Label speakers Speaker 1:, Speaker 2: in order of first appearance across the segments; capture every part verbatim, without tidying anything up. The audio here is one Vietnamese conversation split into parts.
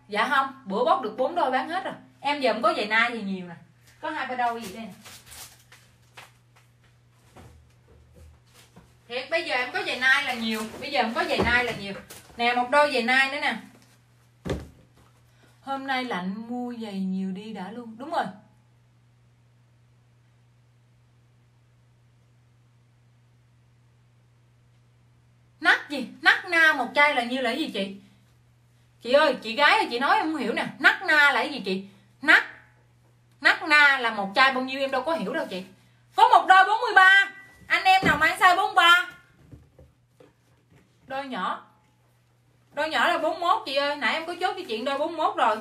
Speaker 1: Dạ không, bữa bóc được bốn đôi bán hết rồi. Em giờ em có giày nai thì nhiều nè, có hai ba đôi gì đây nè. Thiệt bây giờ em có giày nai là nhiều, bây giờ em có giày nai là nhiều. Nè một đôi giày nai nữa nè. Hôm nay lạnh mua giày nhiều đi đã luôn. Đúng rồi. Nắc gì? Nắc na một chai là nhiêu là cái gì chị? Chị ơi, chị gái ơi, chị nói em không hiểu nè. Nắc na là cái gì chị? Nắc Nắc na là một chai bao nhiêu em đâu có hiểu đâu chị. Có một đôi bốn mươi ba. Anh em nào mang size bốn mươi ba? Đôi nhỏ. Đôi nhỏ là bốn mươi mốt chị ơi. Nãy em có chốt cái chuyện đôi bốn mươi mốt rồi.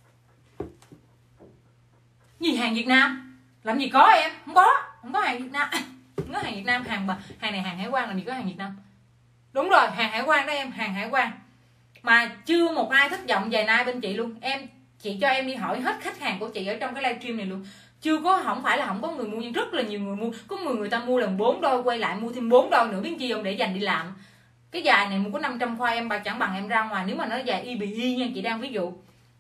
Speaker 1: Gì hàng Việt Nam? Làm gì có em? Không có. Không có hàng Việt Nam. Không có hàng Việt Nam. Hàng mà hàng này hàng hải quan, làm gì có hàng Việt Nam. Đúng rồi, hàng hải quan đó em. Hàng hải quan. Mà chưa một ai thất vọng giày nai bên chị luôn. Em Chị cho em đi hỏi hết khách hàng của chị ở trong cái livestream này luôn. Chưa có, không phải là không có người mua, nhưng rất là nhiều người mua. Có người người ta mua lần bốn đôi, quay lại mua thêm bốn đôi nữa, biết chi không, để dành đi làm. Cái dài này mua có năm trăm khoai em bà chẳng bằng em ra ngoài. Nếu mà nó dài y bì y nha, chị đang ví dụ.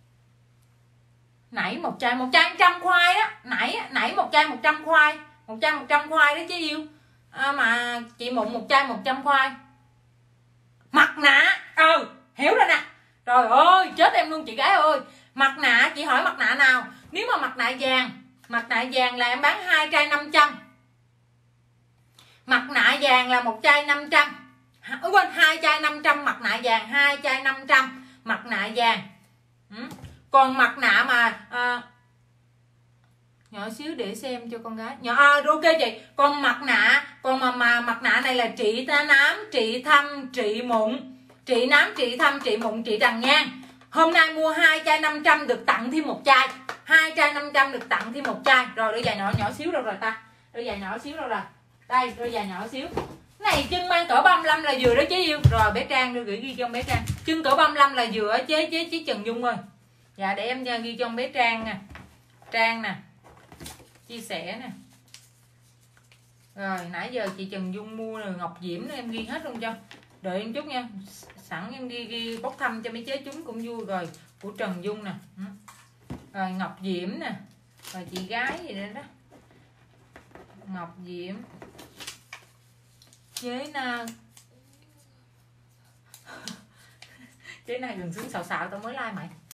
Speaker 1: Nãy một chai một chai một trăm khoai đó. Nãy nãy một chai một trăm khoai. Một chai một trăm khoai đó chứ yêu. À, mà chị mụn một chai một trăm khoai. Mặt nạ. Ừ, hiểu rồi nè. Trời ơi, chết em luôn chị gái ơi. Mặt nạ, chị hỏi mặt nạ nào? Nếu mà mặt nạ vàng, mặt nạ vàng là em bán hai chai năm trăm. Mặt nạ vàng là một chai năm trăm. Ừ, quên, hai chai năm trăm mặt nạ vàng, hai chai năm trăm mặt nạ vàng. Ừ. Còn mặt nạ mà à, nhỏ xíu để xem cho con gái. Nhỏ à, ok chị. Còn mặt nạ, còn mà, mà mặt nạ này là trị ta nám, trị thâm, trị mụn, trị nám, trị thâm, trị mụn, trị tàn nhang. Hôm nay mua hai chai năm trăm được tặng thêm một chai. Hai chai năm trăm được tặng thêm một chai. Rồi đôi giày nhỏ nhỏ xíu đâu rồi ta? Đôi giày nhỏ xíu đâu rồi? Đây, đôi giày nhỏ xíu. Này chân mang cỡ ba mươi lăm là vừa đó chế yêu. Rồi bé Trang đưa gửi ghi cho bé Trang. Chân cỡ ba mươi lăm là vừa ở chế chế chế Trần Dung ơi. Dạ để em ghi cho bé Trang nè. Trang nè. Chia sẻ nè. Rồi nãy giờ chị Trần Dung mua rồi Ngọc Diễm nữa em ghi hết luôn cho. Đợi em chút nha. Sẵn em ghi ghi bốc thăm cho mấy chế chúng cũng vui rồi. Của Trần Dung nè. Rồi Ngọc Diễm nè. Rồi chị gái gì đó đó. Ngọc Diễm. Chế na. Chế này gần xuống xạo xạo tao mới like mày.